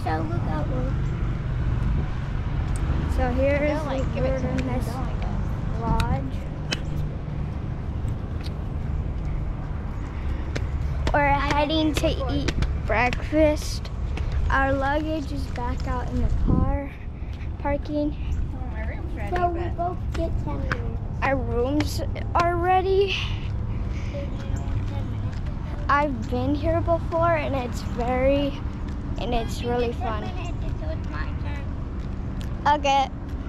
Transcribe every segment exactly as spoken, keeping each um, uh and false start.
So look out, so here is Go, like, the give it to me. wilderness Go like this. lodge. We're heading to eat breakfast. Our luggage is back out in the car parking. Oh, my room's ready, So we but both get ten minutes. Our rooms are ready. I've been here before and it's very, and it's really fun. so it's my turn. Okay.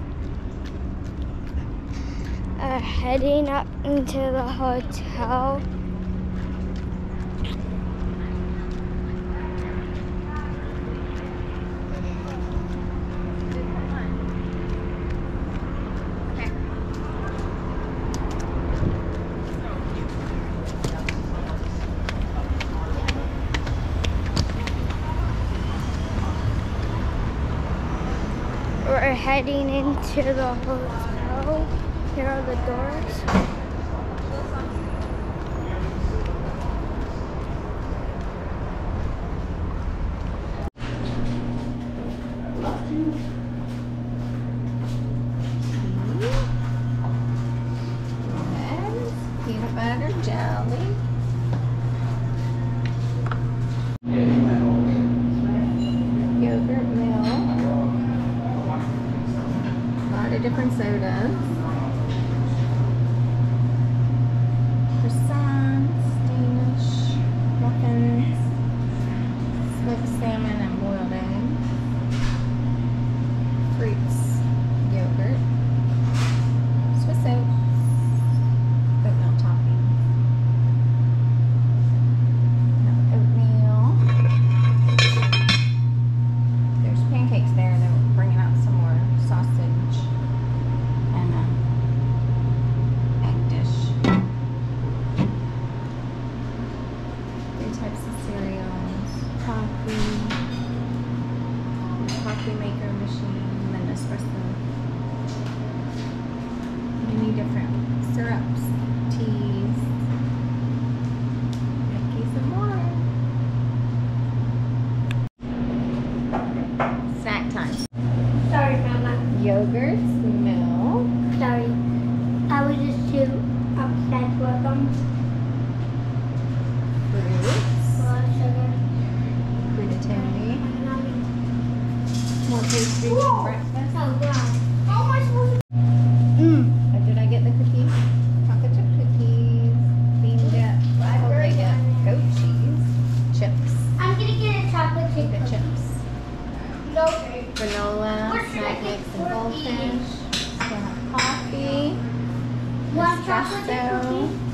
Uh, heading up into the hotel. We're heading into the hotel. Here are the doors. Peanut butter jelly. Yogurt milk. A lot of different sodas. Croissants, Danish muffins, smoked salmon and boiled eggs, fruits, yogurt, Swiss oats, oat milk topping, oatmeal. There's pancakes there. They're bringing out some more sausage and a egg dish. Three types of cereals, coffee, coffee maker machine, and espresso. Many different syrups, teas, cookies, and more. Snack time. Sorry, Mama. Yogurts, milk, Sorry. I was just too upset with them. fruits, Blood sugar. crudité, more pastries Whoa. for breakfast. Oh, God. How am I supposed to? Mmm. Uh, Did I get the cookies? Chocolate chip cookies, bean dip. I hope they get goat cheese, chips, I'm going to get a chocolate chip the cookie. chips, No. granola, What should I snack get mix, for and goldfish. Still have coffee, One chocolate chip espresso. cookie.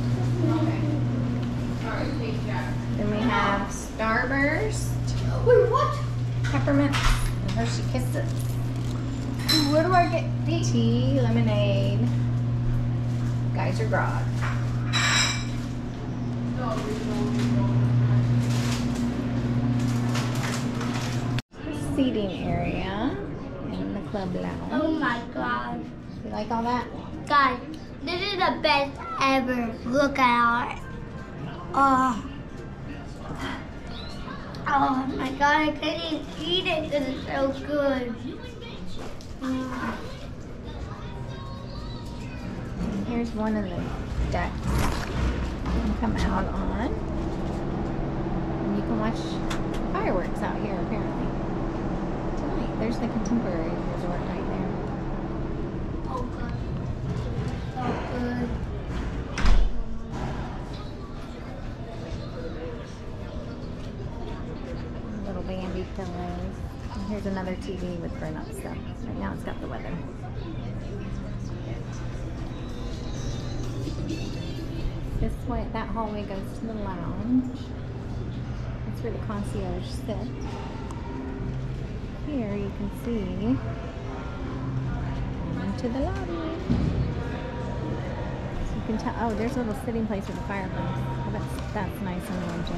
Then we have Starburst, Wait, what? peppermint, and Hershey Kisses, Where do I get these? tea, lemonade, Geyser Grog. Seating area in the club lounge. Oh my God. You like all that? Guys, this is the best ever. Look at it. Oh. Oh my God, I can't even eat it. This is so good. Mm. And here's one of the decks you can come out on. And you can watch fireworks out here apparently. Tonight, there's the Contemporary Resort right there. Oh God. So good. Little bandy pillows. And here's another T V with grown-up stuff. Right now it's got the weather. This way, that hallway goes to the lounge. That's where the concierge sits. Here you can see into the lobby. So you can tell. Oh, there's a little sitting place with a fireplace. I bet that's nice and romantic.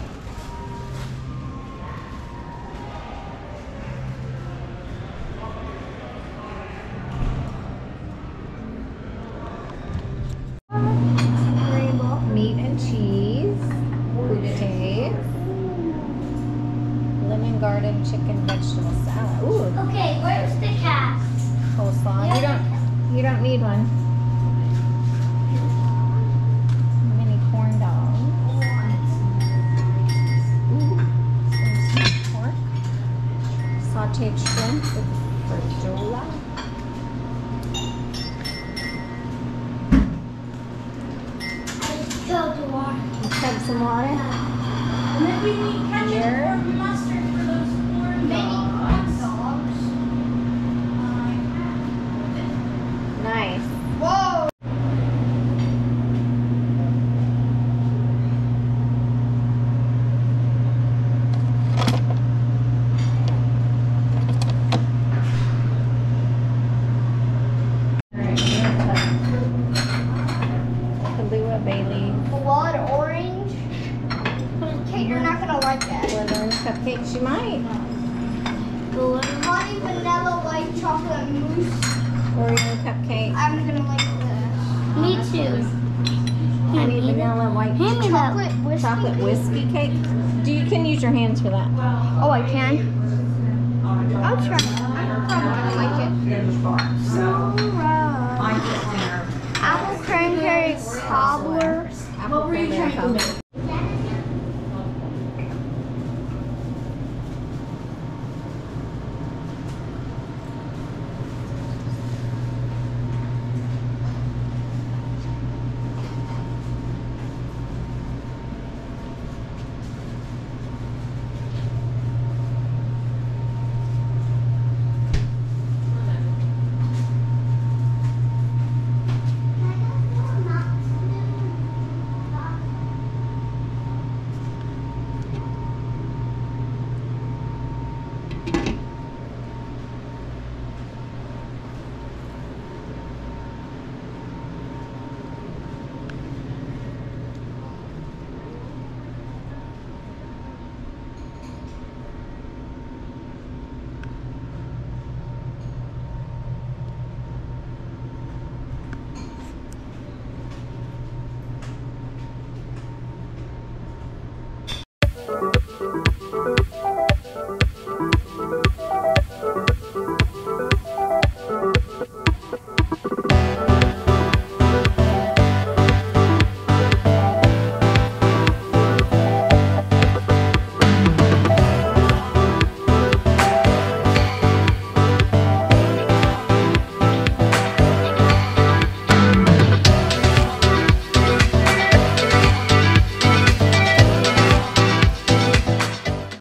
Meat and cheese, crudité, lemon garden chicken vegetable salad. Ooh, Okay, where's the cat? coleslaw. You don't, you don't need one. Mini corn dogs. Ooh, some smoked pork. Sauteed shrimp with pergola. Filled with water. Have some water. And then we need ketchup Here. or mustard for those corn dogs. Nice. Whoa! Kahlua Bailey. Blood orange. Kate, you're not gonna like that. Blood orange cupcake. She might. Honey vanilla white chocolate mousse. Oreo cupcake. I'm gonna like this. Me too. Honey vanilla white Hand me that chocolate whiskey chocolate cake. whiskey cake. Do you can use your hands for that? Oh, I can. I'll try. I'm probably gonna like it. So, uh, apple cranberry cobbler. Apple cranberry cobbler.